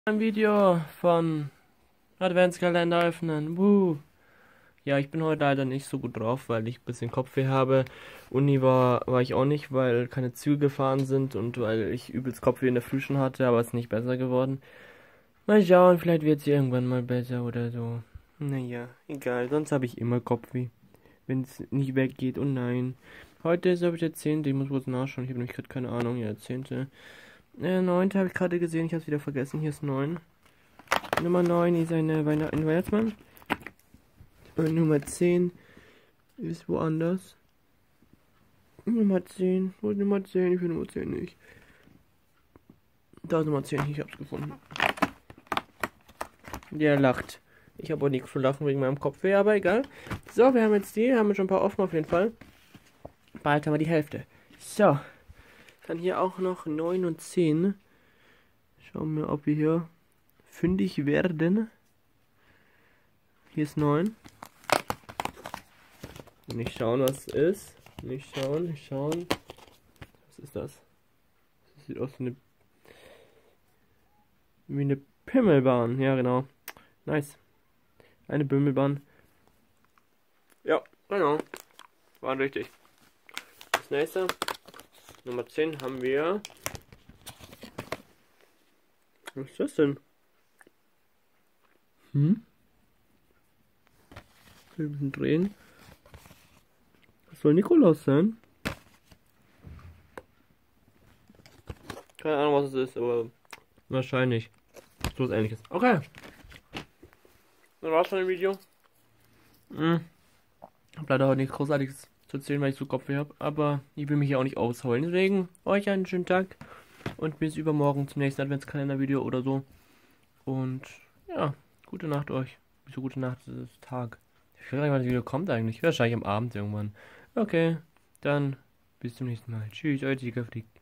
Ein Video von Adventskalender öffnen. Ja, ich bin heute leider nicht so gut drauf, weil ich ein bisschen Kopfweh habe. Uni war ich auch nicht, weil keine Züge gefahren sind und weil ich übelst Kopfweh in der Früh schon hatte, aber es ist nicht besser geworden. Mal schauen, vielleicht wird es irgendwann mal besser oder so. Naja, egal, sonst habe ich immer Kopfweh, wenn es nicht weggeht. Oh nein. Heute ist, glaube ich, der 10. Ich muss kurz nachschauen, ich habe nämlich gerade keine Ahnung. Ja, der 10. 9. habe ich gerade gesehen, ich habe es wieder vergessen. Hier ist 9. Nummer 9 ist ein Weihnachtsmann. Und Nummer 10 ist woanders. Nummer 10. Wo ist Nummer 10? Ich will Nummer 10 nicht. Da ist Nummer 10. Ich hab's gefunden. Der lacht. Ich habe auch nichts zu lachen wegen meinem Kopfweh, aber egal. So, wir haben jetzt die. Haben wir schon ein paar offen auf jeden Fall. Bald haben wir die Hälfte. So. Dann hier auch noch 9 und 10. Schauen wir, ob wir hier fündig werden. Hier ist 9. Nicht schauen, was es ist. Nicht schauen, nicht schauen. Was ist das? Das sieht aus wie eine Pimmelbahn. Ja, genau. Nice. Eine Bimmelbahn. Ja, genau. War richtig. Das nächste. Nummer 10 haben wir. Was ist das denn? Ein bisschen drehen. Das soll Nikolaus sein? Keine Ahnung, was es ist, aber wahrscheinlich. So was Ähnliches. Okay. Dann war's von dem Video. Hab leider heute nichts Großartiges zu erzählen, weil ich so Kopfweh habe. Aber ich will mich ja auch nicht ausholen. Deswegen euch einen schönen Tag. Und bis übermorgen zum nächsten Adventskalender-Video oder so. Und ja, gute Nacht euch. Wieso gute Nacht? Das ist Tag. Ich weiß gar nicht, wann das Video kommt eigentlich. Wahrscheinlich am Abend irgendwann. Okay, dann bis zum nächsten Mal. Tschüss, euer Tigerflieg.